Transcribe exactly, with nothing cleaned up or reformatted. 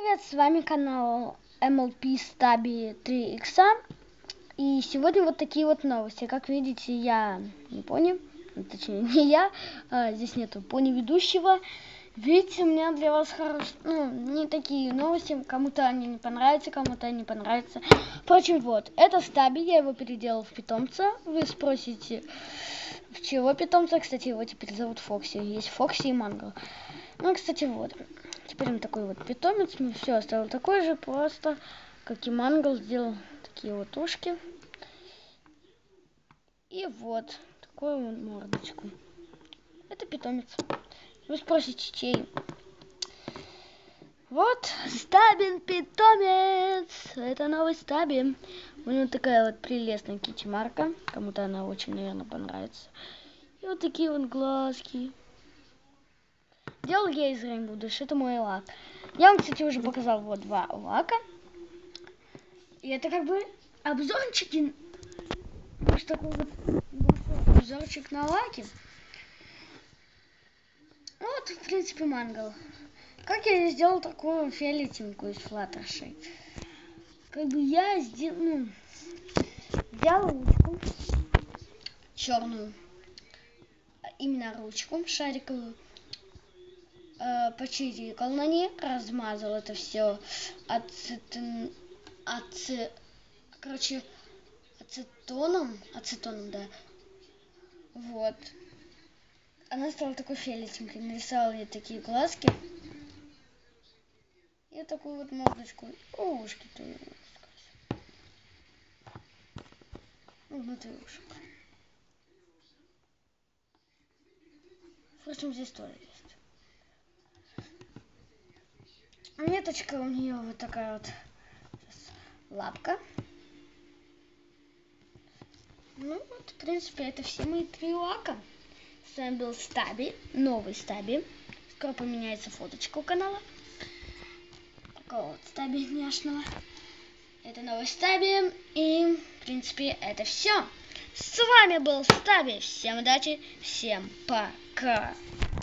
Привет, с вами канал эм эл пи Stubby три икс. И сегодня вот такие вот новости. Как видите, я не пони, ну, точнее не я, а, здесь нету пони ведущего. Видите, у меня для вас хорошие, ну, не такие новости, кому-то они не понравятся, кому-то они понравятся. Впрочем, вот, это Стаби, я его переделал в питомца. Вы спросите, в чего питомца? Кстати, его теперь зовут Фокси. Есть Фокси и Мангл. Ну, кстати, вот. Теперь он такой вот питомец. Мы все оставил такой же, просто как и Мангл, сделал такие вот ушки. И вот такую вот мордочку. Это питомец. Вы спросите, чей? Вот Стабин питомец. Это новый Стаби. У него такая вот прелестная китти-марка. Кому-то она очень, наверное, понравится. И вот такие вот глазки. Делал я из Rainbow Dash, это мой лак. Я вам, кстати, уже показал вот два лака. И это как бы обзорчики. Вот такой вот обзорчик на лаки. Вот, в принципе, Мангл. Как я сделал такую фиолетовенькую из флаттершей? Как бы я сделал, ну, взял ручку черную, именно ручку шариковую, э, почирикал на ней, размазал это все ацетон, аци, короче, ацетоном, ацетоном, да, вот. Она стала такой фиолетовенькой, нарисовала ей такие глазки. И такую вот мордочку. О, ушки тоже. Ну, внутри ушек. Впрочем, здесь тоже есть. Меточка у нее вот такая вот. Лапка. Ну вот, в принципе, это все мои три лака. С вами был Стаби, новый Стаби. Скоро поменяется фоточка у канала. Такого вот Стаби няшного. Это новый Стаби. И, в принципе, это все. С вами был Стаби. Всем удачи, всем пока.